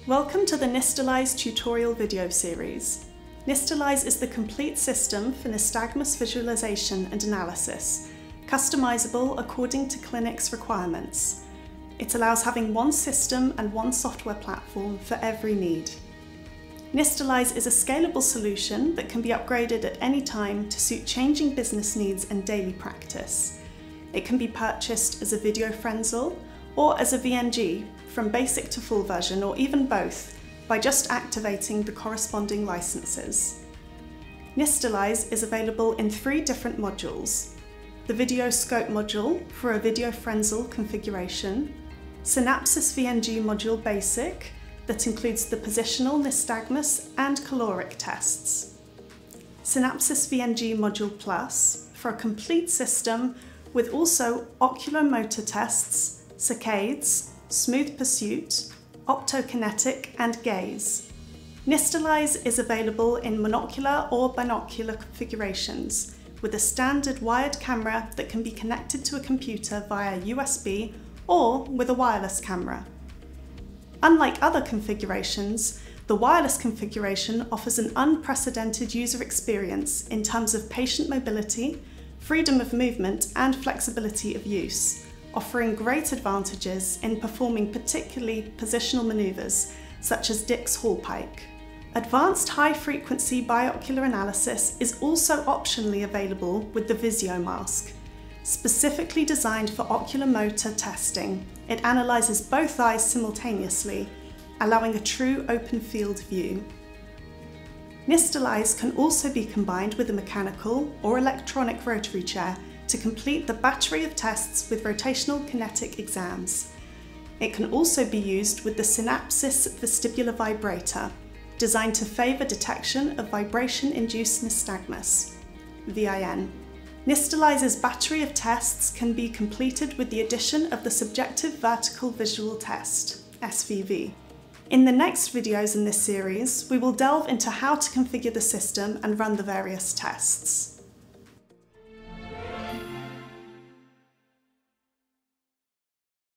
Welcome to the Nystalyze tutorial video series. Nystalyze is the complete system for nystagmus visualization and analysis, customizable according to clinics' requirements. It allows having one system and one software platform for every need. Nystalyze is a scalable solution that can be upgraded at any time to suit changing business needs and daily practice. It can be purchased as a video frenzel or as a VNG, from basic to full version, or even both, by just activating the corresponding licenses. Nystalyze is available in 3 different modules: the Video Scope module for a video frenzel configuration, Synapsis VNG module Basic that includes the positional, nystagmus and caloric tests, Synapsis VNG module Plus for a complete system with also oculomotor tests, saccades, smooth pursuit, optokinetic and gaze. Nystalyze is available in monocular or binocular configurations with a standard wired camera that can be connected to a computer via USB or with a wireless camera. Unlike other configurations, the wireless configuration offers an unprecedented user experience in terms of patient mobility, freedom of movement and flexibility of use, offering great advantages in performing particularly positional maneuvers such as Dick's Hallpike. Advanced high-frequency biocular analysis is also optionally available with the Visio mask. Specifically designed for oculomotor testing, it analyzes both eyes simultaneously, allowing a true open field view. Nystalyze can also be combined with a mechanical or electronic rotary chair to complete the battery of tests with rotational kinetic exams. It can also be used with the Synapsis vestibular vibrator, designed to favour detection of vibration-induced nystagmus, VIN. Nystalyze's battery of tests can be completed with the addition of the Subjective Vertical Visual Test, SVV. In the next videos in this series, we will delve into how to configure the system and run the various tests.